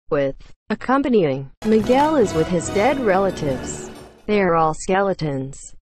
with. Accompanying Miguel is with his dead relatives. They are all skeletons.